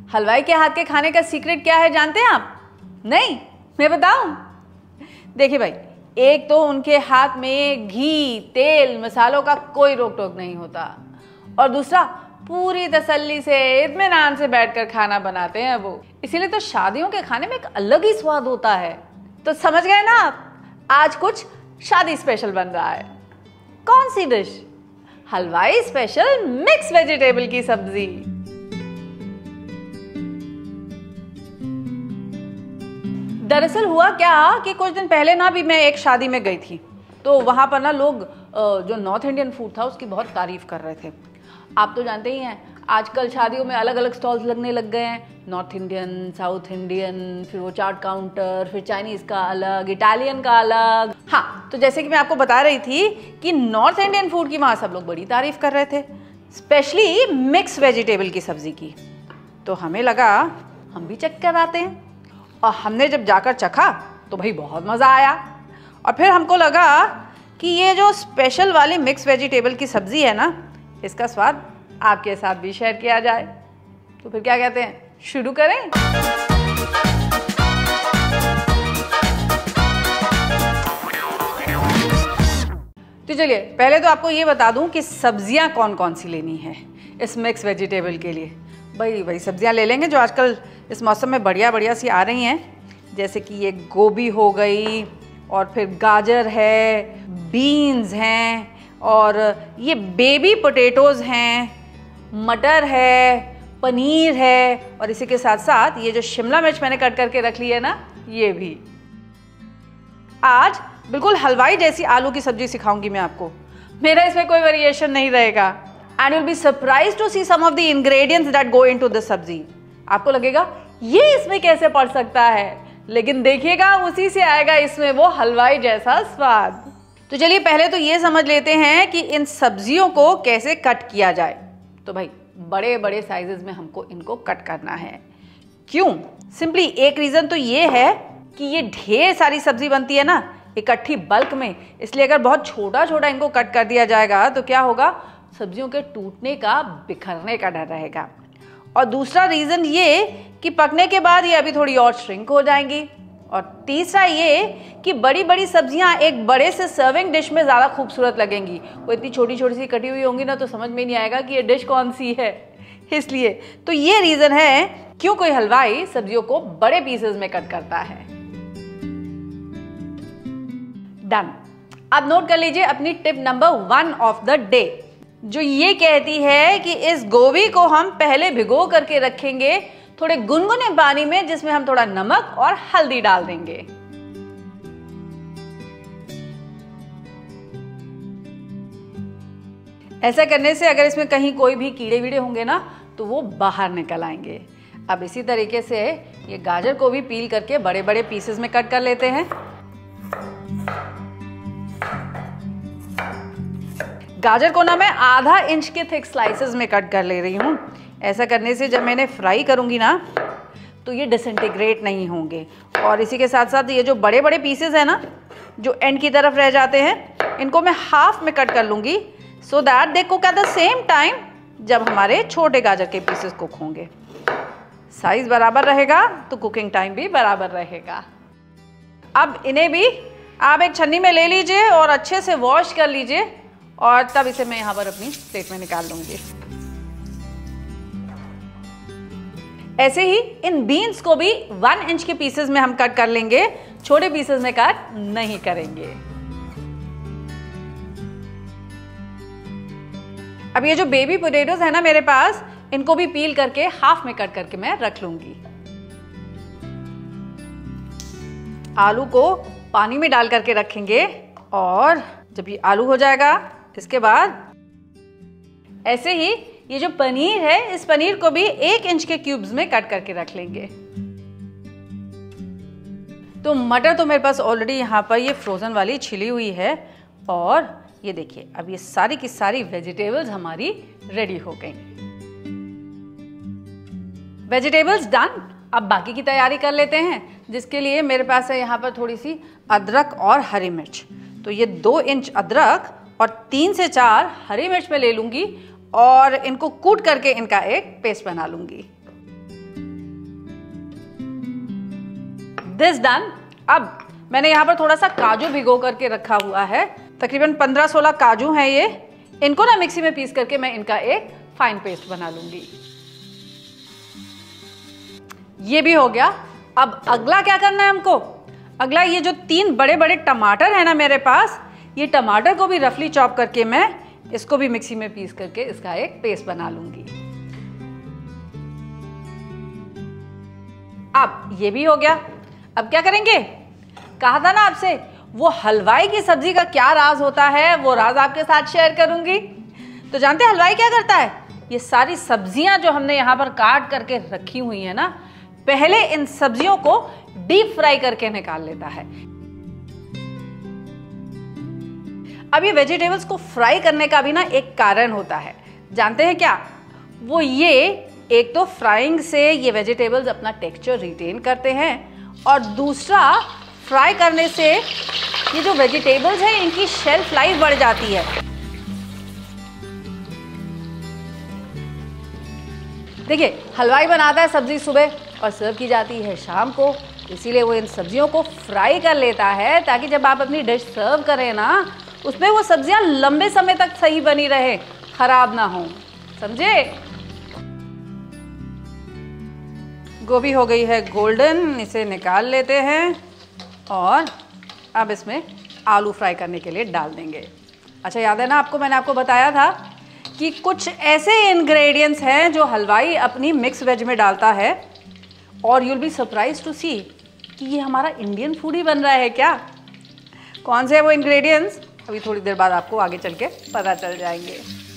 हलवाई के हाथ के खाने का सीक्रेट क्या है जानते हैं आप? नहीं, मैं बताऊं? देखिए भाई, एक तो उनके हाथ में घी, तेल, मसालों का कोई रोक टोक नहीं होता, और दूसरा पूरी तसल्ली से, इत्मीनान से बैठकर खाना बनाते हैं वो। इसीलिए तो शादियों के खाने में एक अलग ही स्वाद होता है। तो समझ गए ना आप, आज कुछ शादी स्पेशल बन रहा है। कौन सी डिश? हलवाई स्पेशल मिक्स वेजिटेबल की सब्जी। दरअसल हुआ क्या कि कुछ दिन पहले ना भी मैं एक शादी में गई थी, तो वहां पर ना लोग जो नॉर्थ इंडियन फूड था उसकी बहुत तारीफ कर रहे थे। आप तो जानते ही हैं, आजकल शादियों में अलग अलग स्टॉल्स लगने लग गए हैं, नॉर्थ इंडियन, साउथ इंडियन, फिर वो चाट काउंटर, फिर चाइनीज का अलग, इटालियन का अलग। हाँ, तो जैसे कि मैं आपको बता रही थी कि नॉर्थ इंडियन फूड की वहाँ सब लोग बड़ी तारीफ कर रहे थे, स्पेशली मिक्स वेजिटेबल की सब्जी की। तो हमें लगा हम भी चेक कर आते हैं, और हमने जब जाकर चखा तो भाई बहुत मज़ा आया। और फिर हमको लगा कि ये जो स्पेशल वाली मिक्स वेजिटेबल की सब्ज़ी है ना, इसका स्वाद आपके साथ भी शेयर किया जाए। तो फिर क्या कहते हैं, शुरू करें? तो चलिए, पहले तो आपको ये बता दूं कि सब्जियां कौन कौन सी लेनी है इस मिक्स वेजिटेबल के लिए। वही सब्जियां ले लेंगे जो आजकल इस मौसम में बढ़िया बढ़िया सी आ रही हैं, जैसे कि ये गोभी हो गई, और फिर गाजर है, बीन्स हैं, और ये बेबी पोटैटोज़ हैं, मटर है, पनीर है, और इसी के साथ साथ ये जो शिमला मिर्च मैंने कट करके रख ली है ना, ये भी। आज बिल्कुल हलवाई जैसी आलू की सब्जी सिखाऊंगी मैं आपको। मेरा इसमें कोई वेरिएशन नहीं रहेगा, and you'll be surprised to see some of the ingredients that go into this सब्जी। आपको लगेगा ये इसमें कैसे पड़ सकता है, लेकिन देखिएगा उसी से आएगा इसमें वो हलवाई जैसा स्वाद। तो चलिए, पहले तो ये समझ लेते हैं कि इन सब्जियों को कैसे कट किया जाए। तो भाई, बड़े बड़े साइजेस में हमको इनको कट करना है। क्यों? सिंपली एक रीज़न तो ये है कि ये ढेर सारी सब्जी बनती है ना इकट्ठी बल्क में, इसलिए अगर बहुत छोटा छोटा इनको कट कर दिया जाएगा तो क्या होगा, सब्जियों के टूटने का, बिखरने का डर रहेगा। और दूसरा रीज़न ये कि पकने के बाद ये अभी थोड़ी और श्रिंक हो जाएंगी। और तीसरा ये कि बड़ी बड़ी सब्जियां एक बड़े से सर्विंग डिश में ज़्यादा खूबसूरत लगेंगी। वो इतनी छोटी छोटी सी कटी हुई होंगी ना, तो समझ में नहीं आएगा कि ये डिश कौन सी है। इसलिए तो ये रीज़न है क्यों कोई हलवाई सब्जियों को बड़े पीसेस में कट करता है। डन। अब नोट कर लीजिए अपनी tip number 1 of the day, जो ये कहती है कि इस गोभी को हम पहले भिगो करके रखेंगे थोड़े गुनगुने पानी में, जिसमें हम थोड़ा नमक और हल्दी डाल देंगे। ऐसा करने से अगर इसमें कहीं कोई भी कीड़े वीड़े होंगे ना, तो वो बाहर निकल आएंगे। अब इसी तरीके से ये गाजर को भी पील करके बड़े बड़े पीसेस में कट कर लेते हैं। गाजर को ना मैं आधा इंच के थिक स्लाइसेस में कट कर ले रही हूँ। ऐसा करने से जब मैंने फ्राई करूँगी ना, तो ये डिसइंटीग्रेट नहीं होंगे। और इसी के साथ साथ ये जो बड़े बड़े पीसेस हैं ना, जो एंड की तरफ रह जाते हैं, इनको मैं हाफ में कट कर लूँगी, so that they cook at the same time जब हमारे छोटे गाजर के पीसेस कुक होंगे। साइज बराबर रहेगा तो कुकिंग टाइम भी बराबर रहेगा। अब इन्हें भी आप एक छन्नी में ले लीजिए और अच्छे से वॉश कर लीजिए, और तब इसे मैं यहाँ पर अपनी प्लेट में निकाल लूँगी। ऐसे ही इन बीन्स को भी 1 इंच के पीसेस में हम कट कर लेंगे, छोटे पीसेस में कट नहीं करेंगे। अब ये जो बेबी पोटैटोज है ना मेरे पास, इनको भी पील करके हाफ में कट करके मैं रख लूंगी। आलू को पानी में डाल करके रखेंगे, और जब ये आलू हो जाएगा, इसके बाद ऐसे ही ये जो पनीर है, इस पनीर को भी 1 इंच के क्यूब्स में कट करके रख लेंगे। तो मटर तो मेरे पास ऑलरेडी यहाँ पर ये फ्रोजन वाली छिली हुई है, और ये देखिए अब ये सारी की सारी वेजिटेबल्स हमारी रेडी हो गई। Vegetables done. अब बाकी की तैयारी कर लेते हैं, जिसके लिए मेरे पास है यहाँ पर थोड़ी सी अदरक और हरी मिर्च। तो ये 2 इंच अदरक और 3 से 4 हरी मिर्च में ले लूंगी, और इनको कूट करके इनका एक पेस्ट बना लूंगी। This done. अब मैंने यहाँ पर थोड़ा सा काजू भिगो करके रखा हुआ है, तकरीबन 15-16 काजू हैं ये। इनको ना मिक्सी में पीस करके मैं इनका एक फाइन पेस्ट बना लूंगी। ये भी हो गया। अब अगला क्या करना है हमको? अगला ये जो 3 बड़े बड़े टमाटर है ना मेरे पास, ये टमाटर को भी रफली चॉप करके मैं इसको भी मिक्सी में पीस करके इसका एक पेस्ट बना लूंगी। अब ये भी हो गया। अब क्या करेंगे? कहा था ना आपसे, वो हलवाई की सब्जी का क्या राज होता है, वो राज आपके साथ शेयर करूंगी। तो जानते हैं हलवाई क्या करता है? ये सारी सब्जियां जो हमने यहाँ पर काट करके रखी हुई है ना, पहले इन सब्जियों को डीप फ्राई करके निकाल लेता है। अब ये वेजिटेबल्स को फ्राई करने का भी ना एक कारण होता है, जानते हैं क्या? वो ये, एक तो फ्राइंग से ये वेजिटेबल्स अपना टेक्सचर रिटेन करते हैं, और दूसरा फ्राई करने से ये जो वेजिटेबल्स हैं इनकी शेल्फ लाइफ बढ़ जाती है। देखिए, हलवाई बनाता है सब्जी सुबह और सर्व की जाती है शाम को, इसीलिए वो इन सब्जियों को फ्राई कर लेता है ताकि जब आप अपनी डिश सर्व करें ना, उसमें वो सब्जियां लंबे समय तक सही बनी रहे, खराब ना हो। समझे? गोभी हो गई है गोल्डन, इसे निकाल लेते हैं और अब इसमें आलू फ्राई करने के लिए डाल देंगे। अच्छा, याद है ना आपको, मैंने आपको बताया था कि कुछ ऐसे इंग्रेडिएंट्स हैं जो हलवाई अपनी मिक्स वेज में डालता है, और you will be surprise to see कि ये हमारा इंडियन फूड ही बन रहा है क्या। कौन से है वो इंग्रेडिएंट्स? अभी थोड़ी देर बाद आपको आगे चल के पता चल जाएंगे।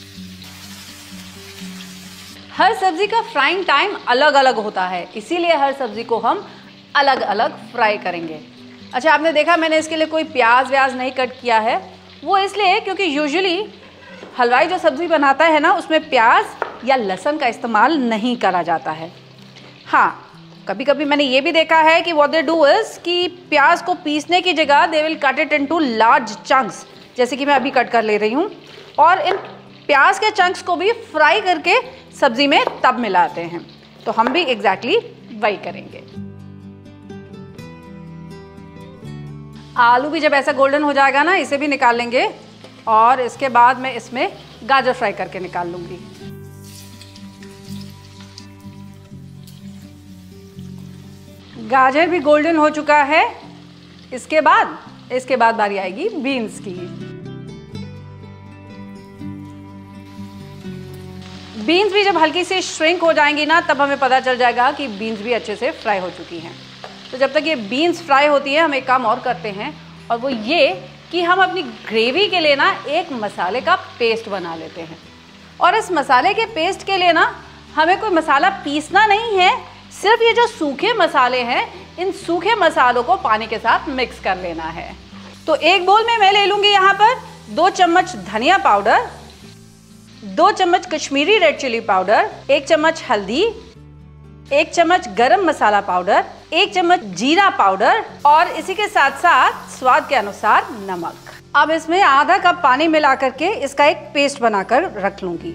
हर सब्जी का फ्राइंग टाइम अलग अलग होता है, इसीलिए हर सब्जी को हम अलग अलग फ्राई करेंगे। अच्छा, आपने देखा मैंने इसके लिए कोई प्याज व्याज नहीं कट किया है, वो इसलिए क्योंकि यूजुअली हलवाई जो सब्ज़ी बनाता है ना, उसमें प्याज या लहसुन का इस्तेमाल नहीं करा जाता है। हाँ, कभी कभी मैंने ये भी देखा है कि व्हाट दे डू इज़ कि प्याज को पीसने की जगह they will cut it into large chunks, जैसे कि मैं अभी कट कर ले रही हूँ, और इन प्याज के चंक्स को भी फ्राई करके सब्ज़ी में तब मिलाते हैं। तो हम भी एग्जैक्टली वही करेंगे। आलू भी जब ऐसा गोल्डन हो जाएगा ना, इसे भी निकाल लेंगे, और इसके बाद मैं इसमें गाजर फ्राई करके निकाल लूंगी। गाजर भी गोल्डन हो चुका है। इसके बाद बारी आएगी बीन्स की। बीन्स भी जब हल्की सी श्रिंक हो जाएंगी ना, तब हमें पता चल जाएगा कि बीन्स भी अच्छे से फ्राई हो चुकी हैं। तो जब तक ये बीन्स फ्राई होती है, हम एक काम और करते हैं, और वो ये कि हम अपनी ग्रेवी के लिए ना एक मसाले का पेस्ट बना लेते हैं। और इस मसाले के पेस्ट के लिए ना हमें कोई मसाला पीसना नहीं है, सिर्फ ये जो सूखे मसाले हैं, इन सूखे मसालों को पानी के साथ मिक्स कर लेना है। तो एक बोल में मैं ले लूँगी यहाँ पर 2 चम्मच धनिया पाउडर, 2 चम्मच कश्मीरी रेड चिली पाउडर, 1 चम्मच हल्दी, 1 चम्मच गरम मसाला पाउडर, 1 चम्मच जीरा पाउडर, और इसी के साथ साथ स्वाद के अनुसार नमक। अब इसमें आधा कप पानी मिला करके इसका एक पेस्ट बनाकर रख लूंगी।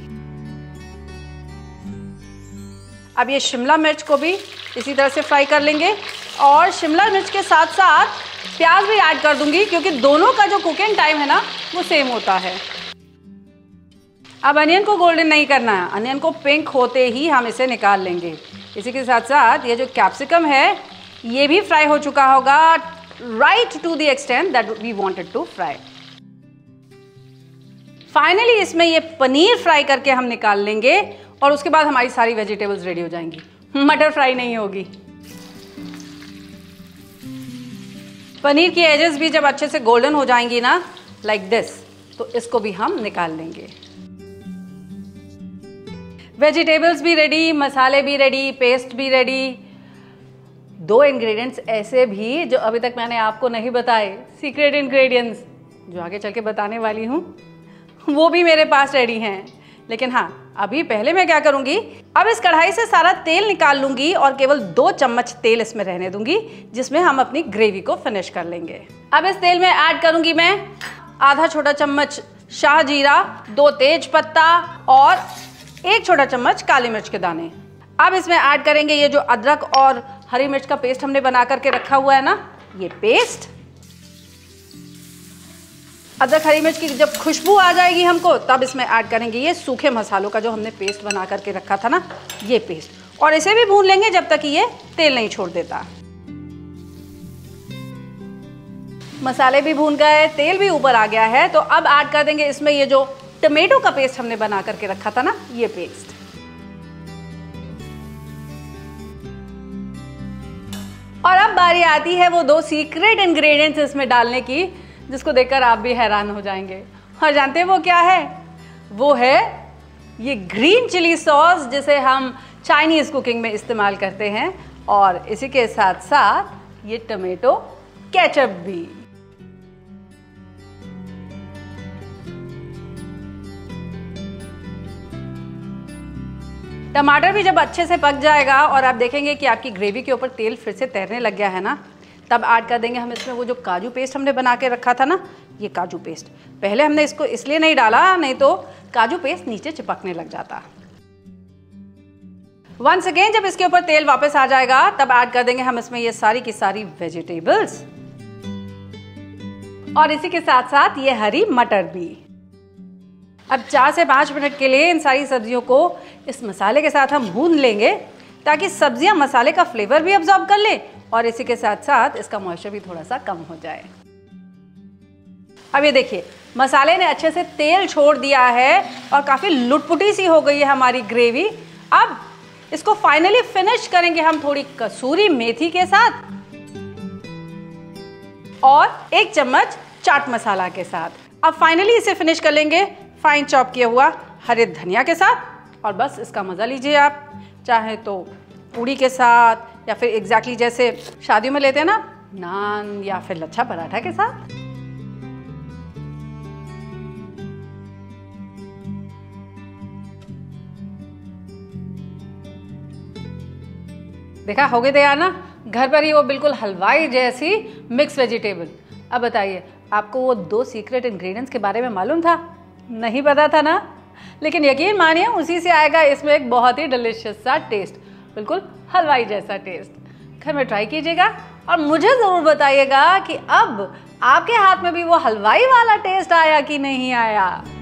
अब ये शिमला मिर्च को भी इसी तरह से फ्राई कर लेंगे, और शिमला मिर्च के साथ साथ प्याज भी ऐड कर दूंगी, क्योंकि दोनों का जो कुकिंग टाइम है ना, वो सेम होता है। अब अनियन को गोल्डन नहीं करना है, अनियन को पिंक होते ही हम इसे निकाल लेंगे। इसी के साथ साथ ये जो कैप्सिकम है, ये भी फ्राई हो चुका होगा, right to the extent that we wanted to fry. Finally इसमें ये पनीर फ्राई करके हम निकाल लेंगे, और उसके बाद हमारी सारी वेजिटेबल्स रेडी हो जाएंगी। मटर फ्राई नहीं होगी। पनीर की एजेस भी जब अच्छे से गोल्डन हो जाएंगी ना, लाइक दिस, तो इसको भी हम निकाल लेंगे। वेजिटेबल्स भी रेडी, मसाले भी रेडी, पेस्ट भी रेडी। 2 इंग्रेडिएंट्स ऐसे भी जो अभी तक मैंने आपको नहीं बताए, सीक्रेट इंग्रेडिएंट्स, जो आगे चल के बताने वाली हूँ, वो भी मेरे पास रेडी हैं। लेकिन हाँ, अभी पहले मैं क्या करूँगी, अब इस कढ़ाई से सारा तेल निकाल लूँगी और केवल 2 चम्मच तेल इसमें रहने दूंगी, जिसमें हम अपनी ग्रेवी को फिनिश कर लेंगे। अब इस तेल में ऐड करूँगी मैं आधा छोटा चम्मच शाह जीरा, 2 तेज पत्ता और 1 छोटा चम्मच काली मिर्च के दाने। अब इसमें ऐड करेंगे ये जो अदरक और हरी मिर्च का पेस्ट हमने बना करके रखा हुआ है ना, ये पेस्ट। अदरक हरी मिर्च की जब खुशबू आ जाएगी हमको, तब इसमें ऐड करेंगे ये सूखे मसालों का जो हमने पेस्ट बना करके रखा था ना, ये पेस्ट। और इसे भी भून लेंगे जब तक ये तेल नहीं छोड़ देता। मसाले भी भून गए, तेल भी ऊपर आ गया है, तो अब ऐड कर देंगे इसमें ये जो टमेटो का पेस्ट हमने बना करके रखा था ना, ये पेस्ट। और अब बारी आती है वो 2 सीक्रेट इंग्रेडिएंट्स इसमें डालने की, जिसको देखकर आप भी हैरान हो जाएंगे। और जानते हैं वो क्या है? वो है ये ग्रीन चिली सॉस, जिसे हम चाइनीज कुकिंग में इस्तेमाल करते हैं, और इसी के साथ साथ ये टमेटो केचप भी। टमाटर भी जब अच्छे से पक जाएगा और आप देखेंगे कि आपकी ग्रेवी के ऊपर तेल फिर से तैरने लग गया है ना, तब ऐड कर देंगे हम इसमें वो जो काजू पेस्ट हमने बना के रखा था ना, ये काजू पेस्ट। पहले हमने इसको इसलिए नहीं डाला, नहीं तो काजू पेस्ट नीचे चिपकने लग जाता। वंस अगेन जब इसके ऊपर तेल वापस आ जाएगा, तब ऐड कर देंगे हम इसमें ये सारी की सारी वेजिटेबल्स, और इसी के साथ साथ ये हरी मटर भी। अब 4 से 5 मिनट के लिए इन सारी सब्जियों को इस मसाले के साथ हम भून लेंगे, ताकि सब्जियां मसाले का फ्लेवर भी अब्सॉर्ब कर ले और इसी के साथ साथ इसका मॉइस्चर भी थोड़ा सा कम हो जाए। अब ये देखिए, मसाले ने अच्छे से तेल छोड़ दिया है और काफ़ी लुटपुटी सी हो गई है हमारी ग्रेवी। अब इसको फाइनली फिनिश करेंगे हम थोड़ी कसूरी मेथी के साथ और 1 चम्मच चाट मसाला के साथ। अब फाइनली इसे फिनिश कर लेंगे फाइन चॉप किया हुआ हरे धनिया के साथ, और बस इसका मज़ा लीजिए आप। चाहे तो पूड़ी के साथ, या फिर एग्जैक्टली जैसे शादियों में लेते हैं ना, नान या फिर लच्छा पराठा के साथ। देखा, हो गई तैयार ना, घर पर ही वो बिल्कुल हलवाई जैसी मिक्स वेजिटेबल। अब बताइए, आपको वो 2 सीक्रेट इंग्रेडिएंट्स के बारे में मालूम था? नहीं पता था ना? लेकिन यकीन मानिए, उसी से आएगा इसमें एक बहुत ही डिलिशियस सा टेस्ट, बिल्कुल हलवाई जैसा टेस्ट। घर में ट्राई कीजिएगा और मुझे ज़रूर बताइएगा कि अब आपके हाथ में भी वो हलवाई वाला टेस्ट आया कि नहीं आया।